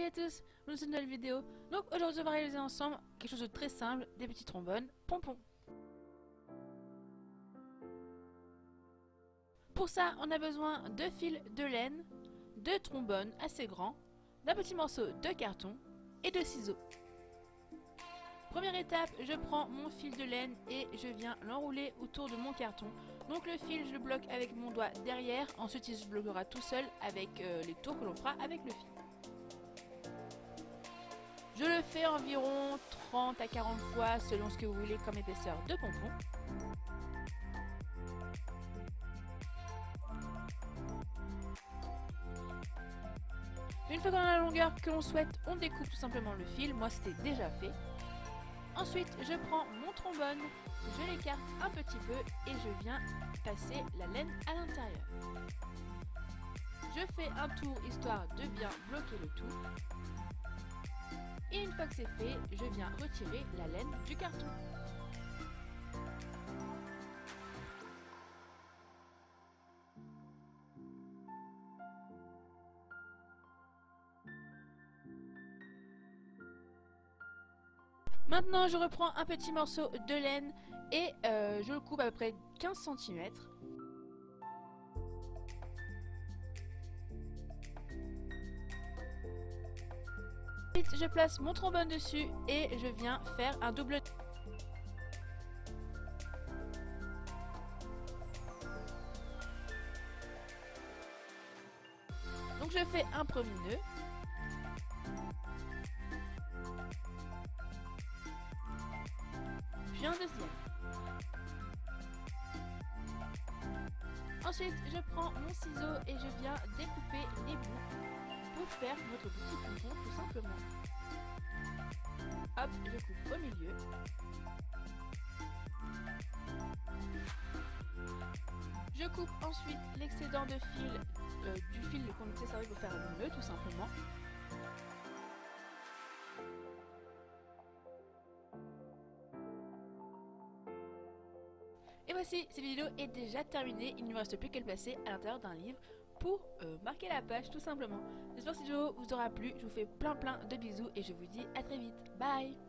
à tous, nous sommes dans une nouvelle vidéo. Donc aujourd'hui on va réaliser ensemble quelque chose de très simple, des petits trombones pompons. Pour ça on a besoin de fils de laine, de trombones assez grands, d'un petit morceau de carton et de ciseaux. Première étape, je prends mon fil de laine et je viens l'enrouler autour de mon carton. Donc le fil je le bloque avec mon doigt derrière, ensuite il se bloquera tout seul avec les tours que l'on fera avec le fil. Je le fais environ 30 à 40 fois selon ce que vous voulez comme épaisseur de pompon. Une fois qu'on a la longueur que l'on souhaite, on découpe tout simplement le fil. Moi c'était déjà fait. Ensuite je prends mon trombone, je l'écarte un petit peu et je viens passer la laine à l'intérieur. Je fais un tour histoire de bien bloquer le tout. Et une fois que c'est fait, je viens retirer la laine du carton. Maintenant, je reprends un petit morceau de laine et je le coupe à peu près 15 cm. Ensuite, je place mon trombone dessus et je viens faire un double. Donc je fais un premier nœud. Puis un deuxième. Ensuite, je prends mon ciseau et je viens découper les bouts pour faire notre petit pompon tout simplement. Hop, je coupe au milieu. Je coupe ensuite l'excédent de fil du fil qu'on s'est servi pour faire le nœud tout simplement. Et voici, cette vidéo est déjà terminée, il ne me reste plus qu'à le placer à l'intérieur d'un livre pour marquer la page tout simplement. J'espère que cette vidéo vous aura plu, je vous fais plein de bisous et je vous dis à très vite, bye.